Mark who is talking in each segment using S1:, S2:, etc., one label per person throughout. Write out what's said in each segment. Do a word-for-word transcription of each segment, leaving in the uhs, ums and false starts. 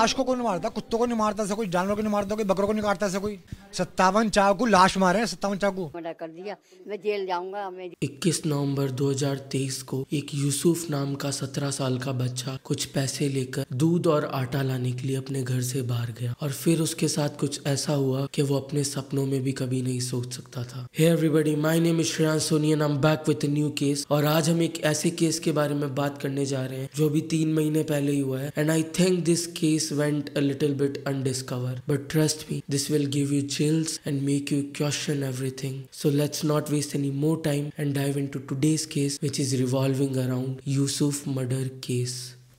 S1: लाश को कौन मारता? कुत्तों को नहीं मारता, ऐसा कोई जानवर को नहीं मारता, कोई बकरों को नहीं काटता, ऐसा कोई। सत्तावन चाकू लाश मारे हैं, सत्तावन चाकू।
S2: मर्डर कर दिया, मैं जेल जाऊंगा। मैं
S3: इक्कीस नवंबर दो हज़ार तेईस को एक यूसुफ नाम का सत्रह साल का बच्चा कुछ पैसे लेकर दूध और आटा लाने के लिए अपने घर से बाहर गया और फिर उसके साथ कुछ ऐसा हुआ कि वो अपने सपनों में भी कभी नहीं सोच सकता था। Hey everybody, my name is Shreyansh Soni and I am back with a new case. और आज हम एक ऐसे केस के बारे में बात करने जा रहे हैं जो अभी तीन महीने पहले ही हुआ है। And I think this case went a little bit undiscover, but trust me, this will give you chills and make you question everything. So let's not waste any more time and dive into today's case, which is revolving around Yusuf murder case.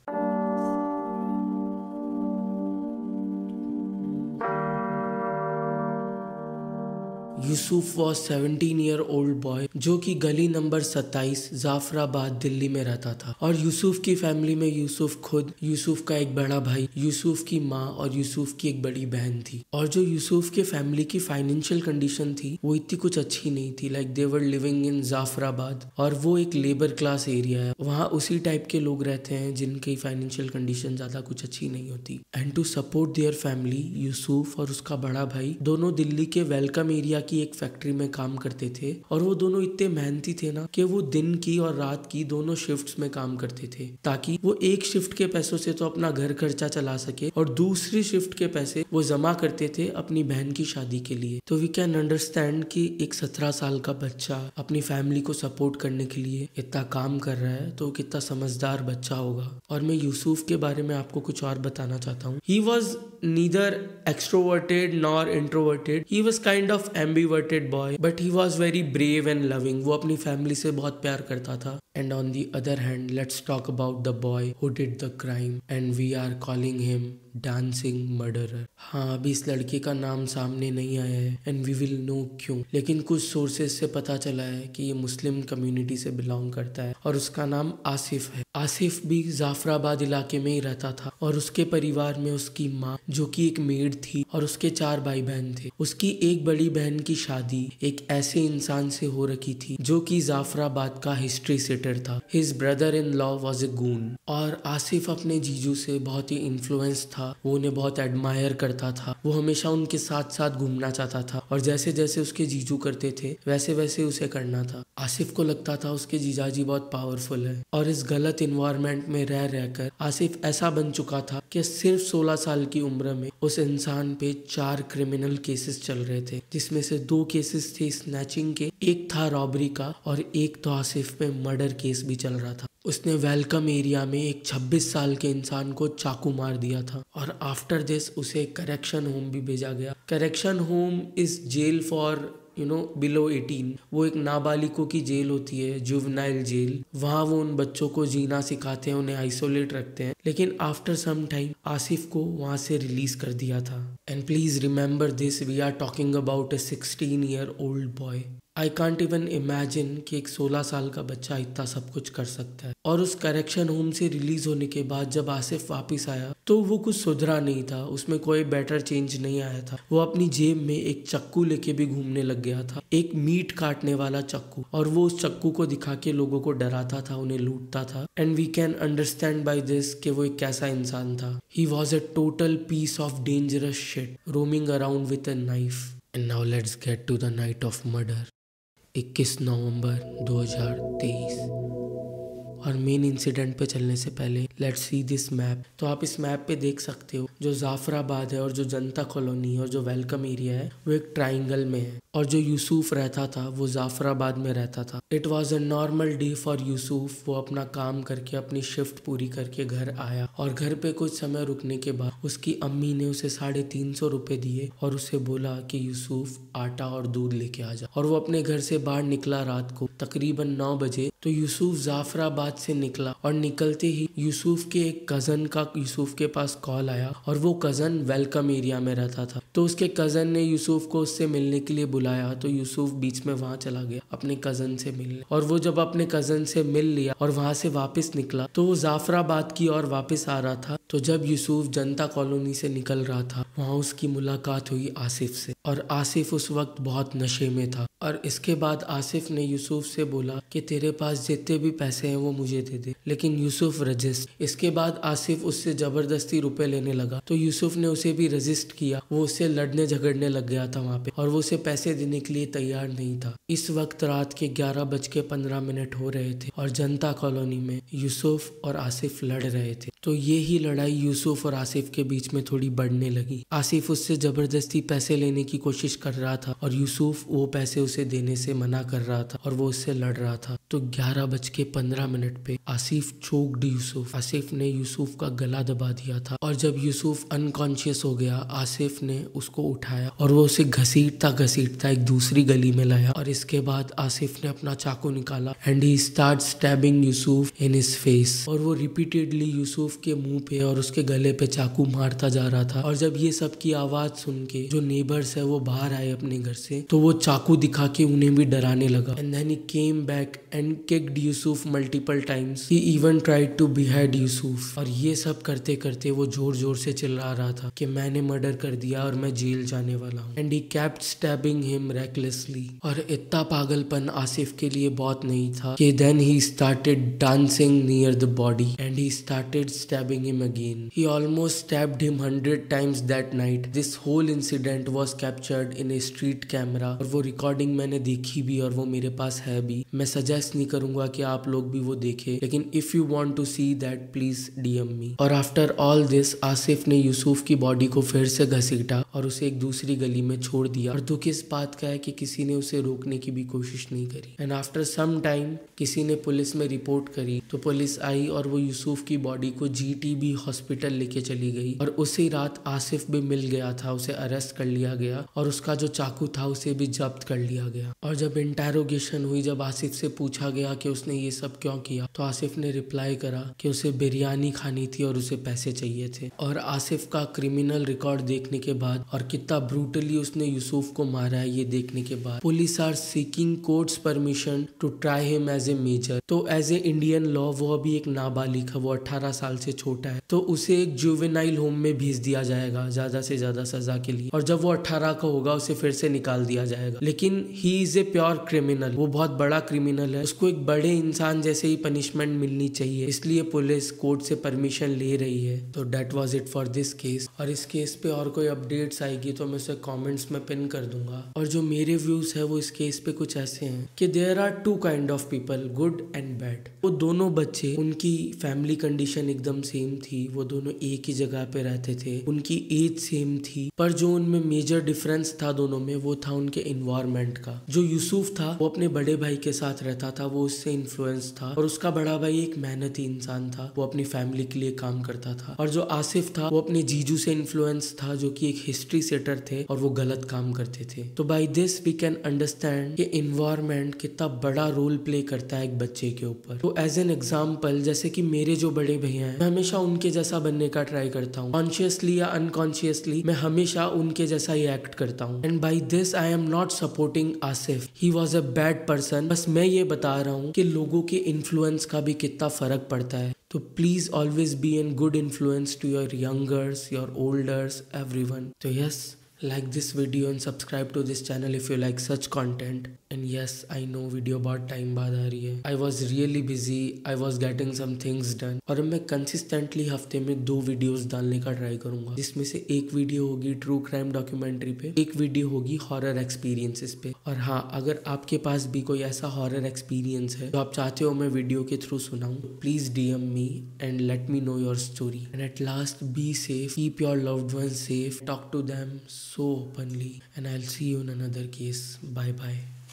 S3: Yusuf was seventeen year old boy जो कि गली number सत्ताईस जाफराबाद दिल्ली में रहता था। और यूसुफ की family में यूसुफ खुद, यूसुफ का एक बड़ा भाई, यूसुफ की माँ और यूसुफ की एक बड़ी बहन थी। और जो यूसुफ के फैमिली की फाइनेंशियल कंडीशन थी वो इतनी कुछ अच्छी नहीं थी। Like they were living in Jafrabad और वो एक लेबर क्लास एरिया है, वहाँ उसी टाइप के लोग रहते हैं जिनकी फाइनेंशियल कंडीशन ज्यादा कुछ अच्छी नहीं होती। And to support their family, Yusuf और उसका बड़ा भाई दोनों दिल्ली के वेलकम एरिया की एक फैक्ट्री में काम करते थे। और वो दोनों इतने मेहनती थे ना कि वो दिन की और रात की दोनों शिफ्ट्स में काम करते थे ताकि वो एक शिफ्ट के पैसों से तो अपना घर खर्चा चला सके और दूसरी शिफ्ट के पैसे वो जमा करते थे अपनी बहन की शादी के लिए। तो वी कैन अंडरस्टैंड कि एक सत्रह साल का बच्चा अपनी फैमिली को सपोर्ट करने के लिए इतना काम कर रहा है तो कितना समझदार बच्चा होगा। और मैं यूसुफ के बारे में आपको कुछ और बताना चाहता हूँ। He was neither extroverted nor introverted, he was kind of ambiverted boy, but he was very brave and loving. वो अपनी फैमिली से बहुत प्यार करता था। And on the other hand, let's talk about the boy who did the crime and we are calling him dancing murderer. हाँ, अभी इस लड़के का नाम सामने नहीं आया है एंड वी विल नो क्यों, लेकिन कुछ सोर्सेज से पता चला है कि ये मुस्लिम कम्युनिटी से बिलोंग करता है और उसका नाम आसिफ है। आसिफ भी जाफराबाद इलाके में ही रहता था और उसके परिवार में उसकी माँ जो कि एक मेड थी और उसके चार भाई बहन थे। उसकी एक बड़ी बहन की शादी एक ऐसे इंसान से हो रखी थी जो कि जाफराबाद का हिस्ट्री सेटर था। His brother in law was a goon. और आसिफ अपने जीजू से बहुत ही इन्फ्लुएंस था, वो उन्हें बहुत एडमायर करता था, वो हमेशा उनके साथ साथ घूमना चाहता था और जैसे जैसे उसके जीजू करते थे वैसे वैसे उसे करना था। आसिफ को लगता था उसके जीजाजी बहुत पावरफुल है और इस गलत इन्वायरमेंट में रह रहकर आसिफ ऐसा बन चुका था कि सिर्फ सोलह साल की उम्र में उस इंसान पे चार क्रिमिनल केसेस चल रहे थे, जिसमें से दो केसेस थे स्नैचिंग के, एक था रॉबरी का और एक तो आसिफ पे मर्डर केस भी चल रहा था। उसने वेलकम एरिया में एक छब्बीस साल के इंसान को चाकू मार दिया था और आफ्टर दिस उसे करेक्शन होम भी भेजा गया। Correction home is jail for you know below eighteen. वो एक नाबालिगों की जेल होती है, जुवेनाइल जेल। वहाँ वो उन बच्चों को जीना सिखाते हैं, उन्हें आइसोलेट रखते हैं। लेकिन आफ्टर सम टाइम आसिफ को वहाँ से रिलीज कर दिया था। And please remember this, we are talking about a sixteen year old boy. I can't even imagine कि एक सोलह साल का बच्चा इतना सब कुछ कर सकता है। और उस करेक्शन होम से रिलीज होने के बाद जब आसिफ वापस आया तो वो कुछ सुधरा नहीं था, उसमें कोई बेटर चेंज नहीं आया था। वो अपनी जेब में एक चक्कू लेके भी घूमने लग गया था, एक मीट काटने वाला चक्कू, और वो उस चक्कू को दिखा के लोगों को डराता था, उन्हें लूटता था। And we can understand by this कि वो एक कैसा इंसान था। He was a total piece of dangerous shit roaming around with a knife. And now let's get to the night of murder. इक्कीस नवंबर दो हज़ार तेईस। और मेन इंसिडेंट पे चलने से पहले लेट्स सी दिस मैप। तो आप इस मैप पे देख सकते हो जो जाफराबाद है और जो जनता कॉलोनी है और जो वेलकम एरिया है वो एक ट्राइंगल में है। और जो यूसुफ रहता था वो जाफराबाद में रहता था। It was a normal day for Yusuf. वो अपना काम करके अपनी शिफ्ट पूरी करके घर आया और घर पे कुछ समय रुकने के बाद उसकी अम्मी ने उसे साढ़े तीन सौ रुपए दिए और उसे बोला कि यूसुफ आटा और दूध लेके आ जा। और वो अपने घर से बाहर निकला रात को तकरीबन नौ बजे। तो यूसुफ जाफराबाद से निकला और निकलते ही यूसुफ के एक कजन का यूसुफ के पास कॉल आया और वो कजन वेलकम एरिया में रहता था। तो उसके कजन ने यूसुफ को उससे मिलने के लिए बुलाया। तो यूसुफ बीच में वहां चला गया अपने कजन से मिलने। और वो जब अपने कजन से मिल लिया और वहां से वापस निकला तो वो जाफराबाद की ओर वापस आ रहा था। तो जब यूसुफ जनता कॉलोनी से निकल रहा था, वहाँ उसकी मुलाकात हुई आसिफ से, और आसिफ उस वक्त बहुत नशे में था। और इसके बाद आसिफ ने यूसुफ से बोला कि तेरे पास जितने भी पैसे हैं वो मुझे दे दे, लेकिन यूसुफ रजिस्ट। इसके बाद आसिफ उससे जबरदस्ती रुपए लेने लगा, तो यूसुफ ने उसे भी रजिस्ट किया। वो उससे लड़ने झगड़ने लग गया था वहाँ पे, और वो उसे पैसे देने के लिए तैयार नहीं था। इस वक्त रात के ग्यारह बज के पंद्रह मिनट हो रहे थे और जनता कॉलोनी में यूसुफ और आसिफ लड़ रहे थे। तो ये ही लड़ाई यूसुफ और आसिफ के बीच में थोड़ी बढ़ने लगी। आसिफ उससे जबरदस्ती पैसे लेने की कोशिश कर रहा था और यूसुफ वो पैसे उसे देने से मना कर रहा था और वो उससे लड़ रहा था। तो ग्यारह बज के पंद्रह मिनट पे आसिफ चोक्ड यूसुफ। आसिफ ने यूसुफ का गला दबा दिया था, और जब यूसुफ अनकॉन्शियस हो गया, आसिफ ने उसको उठाया और वो उसे घसीटता घसीटता एक दूसरी गली में लाया। और इसके बाद आसिफ ने अपना चाकू निकाला and he start stabbing Yusuf in his face, और वो रिपीटेडली यूसुफ के मुंह पे और उसके गले पे चाकू मारता जा रहा था। और जब ये सब की आवाज सुन के जो नेबर्स है वो बाहर आए अपने घर से, तो वो चाकू दिखा के उन्हें भी डराने लगा। And then he came back and kicked Yusuf multiple times. He even tried to behead Yusuf. और ये सब करते करते वो जोर जोर से चिल्ला रहा था कि मैंने मर्डर कर दिया और मैं जेल जाने वाला हूँ। And he kept stabbing him recklessly. और इतना पागलपन आसिफ के लिए बहुत नहीं था कि then he started dancing near the body and he started stabbing him again. He almost stabbed him hundred times that night. This whole incident was captured in a street camera. और वो रिकॉर्डिंग मैंने देखी भी और वो मेरे पास है भी। मैं सजेस्ट नहीं करूंगा कि आप लोग भी वो देखें, लेकिन if you want to see that please D M me. और after all this आसिफ ने यूसुफ की बॉडी को फिर से घसीटा और उसे एक दूसरी गली में छोड़ दिया। और दुख इस बात का है कि किसी ने उसे रोकने की भी कोशिश नहीं करी। एंड आफ्टर सम टाइम किसी ने पुलिस में रिपोर्ट करी, तो पुलिस आई और वो यूसुफ की बॉडी को जीटीबी हॉस्पिटल लेके चली गई। और उसी रात आसिफ भी मिल गया था, उसे अरेस्ट कर लिया गया और उसका जो चाकू था उसे भी जब्त कर लिया गया। और जब इंटेरोगेशन हुई, जब आसिफ से पूछा गया कि उसने ये सब क्यों किया, तो आसिफ ने रिप्लाई करा कि उसे बिरयानी खानी थी और उसे पैसे चाहिए थे। और आसिफ का क्रिमिनल रिकॉर्ड देखने के बाद और कितना ब्रूटली उसने यूसुफ को मारा है ये देखने के बाद, police are seeking court's permission to try him as a major. तो एज ए इंडियन लॉ वो अभी एक नाबालिग है, वो अठारह साल से छोटा है, तो उसे एक जुवेनाइल होम में भेज दिया जाएगा ज्यादा से ज्यादा सजा के लिए। और जब वो अठारह का होगा उसे फिर से निकाल दिया जाएगा। लेकिन he is a pure criminal, वो बहुत बड़ा क्रिमिनल है, उसको एक बड़े इंसान जैसे ही पनिशमेंट मिलनी चाहिए, इसलिए पुलिस कोर्ट से परमिशन ले रही है। तो that was it for this case. और इस केस पे और कोई अपडेट्स आएगी तो मैं उसे कॉमेंट्स में पिन कर दूंगा। और जो मेरे व्यूज है वो इस केस पे कुछ ऐसे हैं कि there are two kind of people, good and bad. वो दोनों बच्चे, उनकी फैमिली कंडीशन एकदम सेम थी, वो दोनों एक ही जगह पे रहते थे, उनकी एज सेम थी, पर जो उनमें मेजर डिफरेंस था दोनों में वो था उनके इन्वायरमेंट का। जो यूसुफ था वो अपने बड़े भाई के साथ रहता था, वो उससे इन्फ्लुएंस था, और उसका बड़ा भाई एक मेहनती इंसान था, वो अपनी फैमिली के लिए काम करता था। और जो आसिफ था वो अपने जीजू से इन्फ्लुएंस था, जो कि एक हिस्ट्री सेटर थे और वो गलत काम करते थे। तो by this we can understand कि इन्वायरमेंट कितना बड़ा रोल प्ले करता है एक बच्चे के ऊपर। तो एज एन एग्जाम्पल, जैसे कि मेरे जो बड़े भैया हैं, मैं हमेशा उनके जैसा बनने का ट्राई करता हूँ, कॉन्शियसली या अनकॉन्शियसली मैं हमेशा उनके जैसा ही एक्ट करता हूँ। And by this I am not supporting Asif, he was a bad person. बस मैं ये बता रहा हूँ कि लोगों के इन्फ्लुएंस का भी कितना फर्क पड़ता है। तो please always be an good influence to your youngers, your olders, everyone. तो yes, like this video and subscribe to this channel if you like such content. And yes, I know video बहुत time बाद आ रही है। I was really busy, I was getting some things done। और अब मैं consistently हफ्ते में दो वीडियोस डालने का ट्राई करूंगा, जिसमें से एक वीडियो होगी ट्रू क्राइम डॉक्यूमेंट्री पे, एक वीडियो होगी हॉरर एक्सपीरियंसेस पे। और हाँ, अगर आपके पास भी कोई ऐसा हॉरर एक्सपीरियंस है जो आप चाहते हो मैं वीडियो के थ्रू सुनाऊं, please D M me and let me know your story. And at last, be safe, keep your loved ones safe, talk to them so openly, and I'll see you in another case. Bye bye.